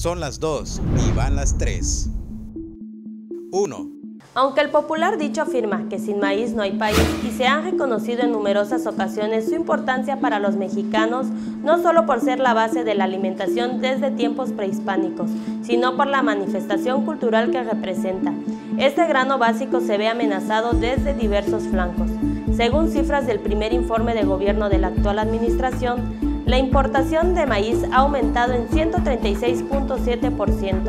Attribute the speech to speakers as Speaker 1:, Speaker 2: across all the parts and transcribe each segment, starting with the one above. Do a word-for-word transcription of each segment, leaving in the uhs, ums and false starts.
Speaker 1: Son las dos y van las tres. uno.
Speaker 2: Aunque el popular dicho afirma que sin maíz no hay país y se ha reconocido en numerosas ocasiones su importancia para los mexicanos, no solo por ser la base de la alimentación desde tiempos prehispánicos, sino por la manifestación cultural que representa. Este grano básico se ve amenazado desde diversos flancos. Según cifras del primer informe de gobierno de la actual administración, la importación de maíz ha aumentado en ciento treinta y seis punto siete por ciento,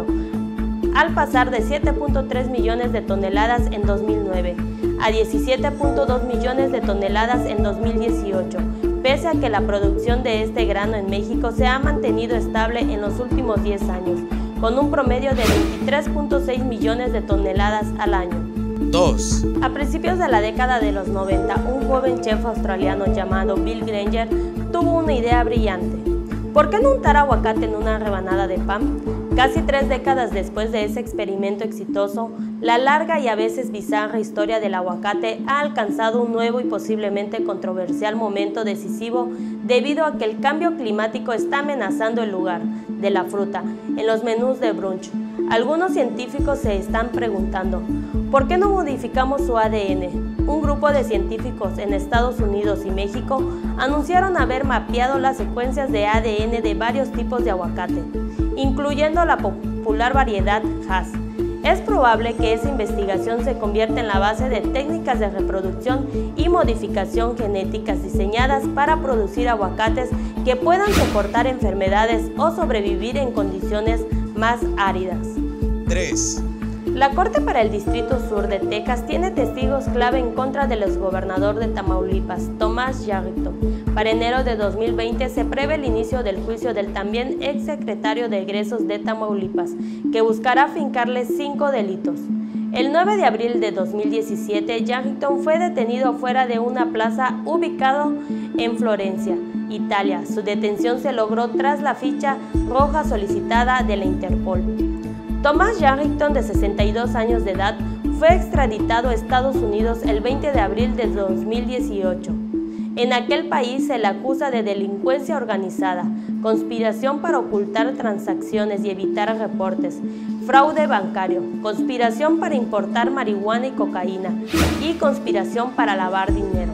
Speaker 2: al pasar de siete punto tres millones de toneladas en dos mil nueve a diecisiete punto dos millones de toneladas en dos mil dieciocho, pese a que la producción de este grano en México se ha mantenido estable en los últimos diez años, con un promedio de veintitrés punto seis millones de toneladas al año.
Speaker 1: dos.
Speaker 2: A principios de la década de los noventa, un joven chef australiano llamado Bill Granger tuvo una idea brillante. ¿Por qué no untar aguacate en una rebanada de pan? Casi tres décadas después de ese experimento exitoso, la larga y a veces bizarra historia del aguacate ha alcanzado un nuevo y posiblemente controversial momento decisivo debido a que el cambio climático está amenazando el lugar de la fruta en los menús de brunch. Algunos científicos se están preguntando, ¿por qué no modificamos su A D N? Un grupo de científicos en Estados Unidos y México anunciaron haber mapeado las secuencias de A D N de varios tipos de aguacate, incluyendo la popular variedad Hass. Es probable que esa investigación se convierta en la base de técnicas de reproducción y modificación genéticas diseñadas para producir aguacates que puedan soportar enfermedades o sobrevivir en condiciones más áridas.
Speaker 1: tres.
Speaker 2: La Corte para el Distrito Sur de Texas tiene testigos clave en contra del exgobernador de Tamaulipas, Thomas Yarrington. Para enero de dos mil veinte se prevé el inicio del juicio del también exsecretario de Egresos de Tamaulipas, que buscará fincarle cinco delitos. El nueve de abril de dos mil diecisiete, Yarrington fue detenido fuera de una plaza ubicado en Florencia, Italia. Su detención se logró tras la ficha roja solicitada de la Interpol. Thomas Yarrington, de sesenta y dos años de edad, fue extraditado a Estados Unidos el veinte de abril de dos mil dieciocho. En aquel país se le acusa de delincuencia organizada, conspiración para ocultar transacciones y evitar reportes, fraude bancario, conspiración para importar marihuana y cocaína y conspiración para lavar dinero.